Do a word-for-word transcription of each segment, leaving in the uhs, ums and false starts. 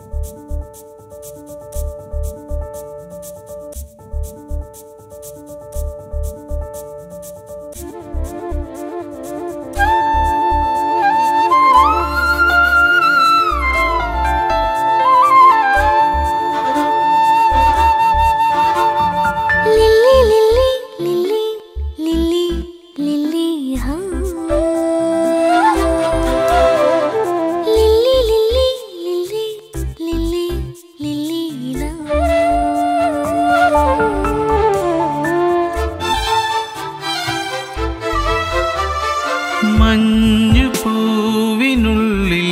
മഞ്ഞു പൂവിനുള്ളിൽ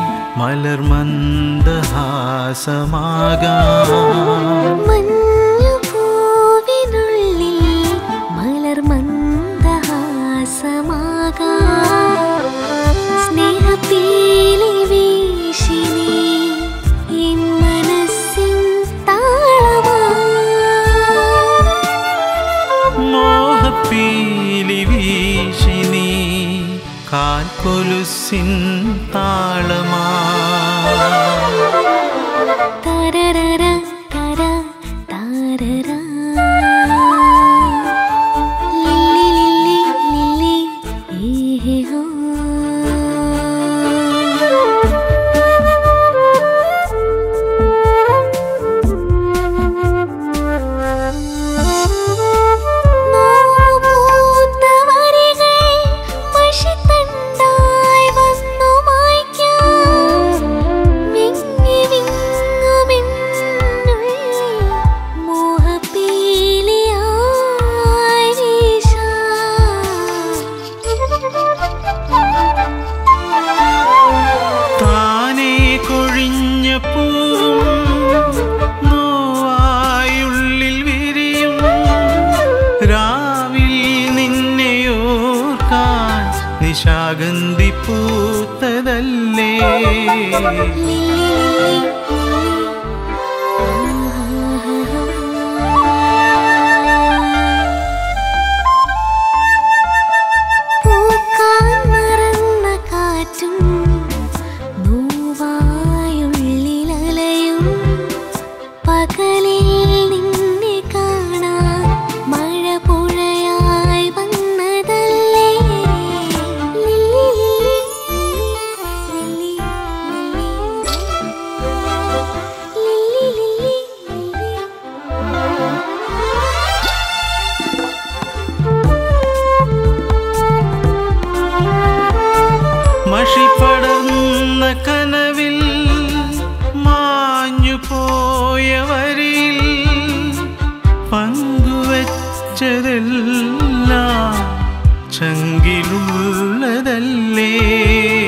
മലർമന്ദഹാസമാകാം മഞ്ഞു പൂവിനുള്ളിൽ മലർമന്ദഹാസമാകാം സ്നേഹപ്പീലി വീശി നീ എൻ മനസ്സിൻ താളമാ മോഹപ്പീലി വീശി നീ കാൽക്കൊലുസിൻ താളമാ തരരര തര തരര ലില്ലി ലില്ലി ലില്ലി ഏഹേ ഹോ നിശാഗന്ധി പൂത്തതല്ലേ പൂക്കാൻ മറന്ന കാറ്റും നോവായുള്ളിലലയും പകലിൽ നിന്നെ കാണാൻ മഴ പുഴയായി വന്നതല്ലേ മഷി പടർന്ന കനവിൽ മാഞ്ഞു പോയവരിൽ പങ്കുവച്ചതെല്ലാം ചങ്കിലുള്ളതല്ലേ